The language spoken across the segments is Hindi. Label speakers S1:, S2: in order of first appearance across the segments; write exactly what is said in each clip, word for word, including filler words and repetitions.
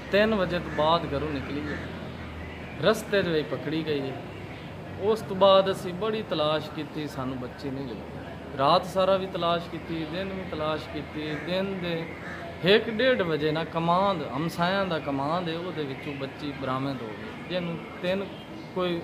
S1: तीन बजे तो बाद घरों निकली है, रस्ते दे विच पकड़ी गई है। उस तो बाद असी बड़ी तलाश की, सानू बच्ची नहीं लगी। रात सारा भी तलाश की, दिन भी तलाश की। दिन दे एक डेढ़ बजे ना कमांद हमसायां दा कमांद है, वो बच्ची बरामद हो गई, जिन्हों तीन कोई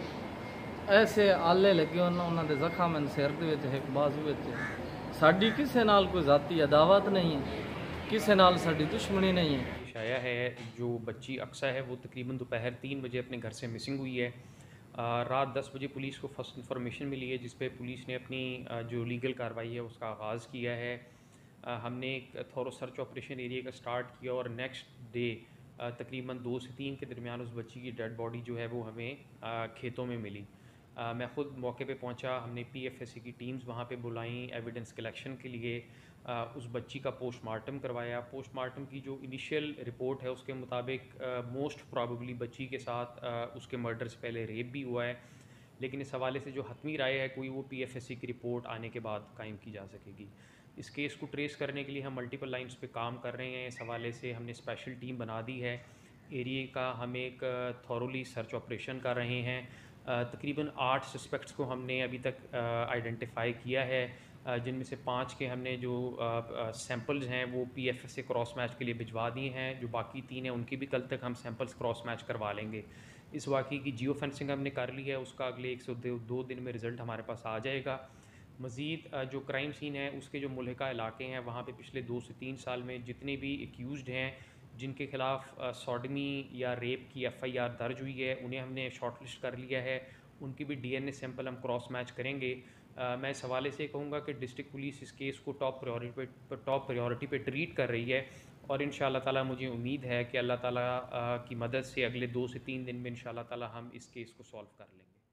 S1: ऐसे आले लगे उन्होंने जख्म हैं सिर दे विच, एक बाजू विच। साडी किसे नाल कोई जाती अदावत नहीं है, किसे नाल साडी दुश्मनी नहीं है।
S2: आया है जो बच्ची अक्सा है वो तकरीबन दोपहर तीन बजे अपने घर से मिसिंग हुई है। आ, रात दस बजे पुलिस को फर्स्ट इन्फॉर्मेशन मिली है, जिस पे पुलिस ने अपनी आ, जो लीगल कार्रवाई है उसका आगाज़ किया है। आ, हमने एक थोरो सर्च ऑपरेशन एरिया का स्टार्ट किया और नेक्स्ट डे तकरीबन दो से तीन के दरमियान उस बच्ची की डेड बॉडी जो है वो हमें आ, खेतों में मिली। आ, मैं ख़ुद मौके पे पहुंचा, हमने पीएफएससी की टीम्स वहाँ पे बुलाई एविडेंस कलेक्शन के लिए। आ, उस बच्ची का पोस्टमार्टम करवाया। पोस्टमार्टम की जो इनिशियल रिपोर्ट है उसके मुताबिक मोस्ट प्रॉबेबली बच्ची के साथ आ, उसके मर्डर से पहले रेप भी हुआ है, लेकिन इस हवाले से जो हतमी राय है कोई वो पीएफएससी की रिपोर्ट आने के बाद कायम की जा सकेगी। इस केस को ट्रेस करने के लिए हम मल्टीपल लाइंस पे काम कर रहे हैं। इस हवाले से हमने स्पेशल टीम बना दी है। एरिया का हम एक थॉरोली सर्च ऑपरेशन कर रहे हैं। तकरीबन आठ सस्पेक्ट्स को हमने अभी तक आइडेंटिफाई किया है, जिनमें से पाँच के हमने जो सैंपल्स हैं वो पीएफएस से क्रॉस मैच के लिए भिजवा दिए हैं। जो बाकी तीन हैं उनकी भी कल तक हम सैंपल्स क्रॉस मैच करवा लेंगे। इस वाक़ई की जियो फेंसिंग हमने कर ली है, उसका अगले एक सौ दो दिन में रिज़ल्ट हमारे पास आ जाएगा। मज़ीद जो क्राइम सीन है उसके जो मुल्हिका इलाके हैं वहाँ पे पिछले दो से तीन साल में जितने भी एक्यूज़्ड हैं जिनके ख़िलाफ़ सॉडमी या रेप की एफ़ आई आर दर्ज हुई है उन्हें हमने शॉर्ट लिस्ट कर लिया है। उनकी भी डीएनए सैंपल हम क्रॉस मैच करेंगे। आ, मैं इस हवाले से कहूँगा कि डिस्ट्रिक्ट पुलिस इस केस को टॉप प्रायोरिटी पे टॉप प्रायोरिटी पे ट्रीट कर रही है और इंशाअल्लाह ताला मुझे उम्मीद है कि अल्लाह ताला आ, की मदद से अगले दो से तीन दिन में इंशाअल्लाह ताला हम इस केस को सॉल्व कर लेंगे।